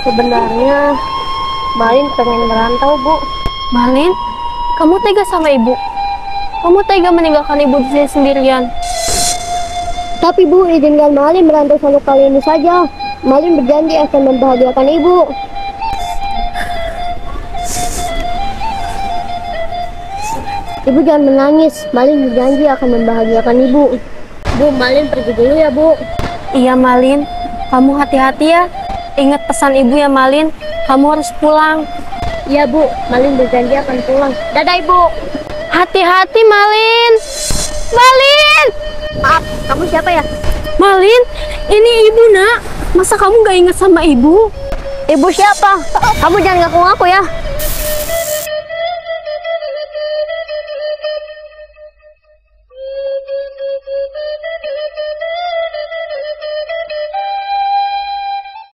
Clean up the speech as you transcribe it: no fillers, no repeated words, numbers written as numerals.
Sebenarnya Malin pengen merantau, Bu. Malin, kamu tega sama ibu? Kamu tega meninggalkan ibu di sini sendirian? Tapi Bu, izinkan Malin merantau sama kali ini saja. Malin berjanji akan membahagiakan ibu. Ibu jangan menangis. Malin berjanji akan membahagiakan ibu. Bu, Malin pergi dulu ya, Bu. Iya, Malin. Kamu hati-hati ya. Ingat pesan ibu ya, Malin. Kamu harus pulang. Iya, Bu. Malin berjanji akan pulang. Dadah, Ibu. Hati-hati, Malin. Malin! Maaf, kamu siapa ya? Malin, ini ibu, Nak. Masa kamu gak ingat sama ibu? Ibu siapa? Kamu jangan ngaku-ngaku ya.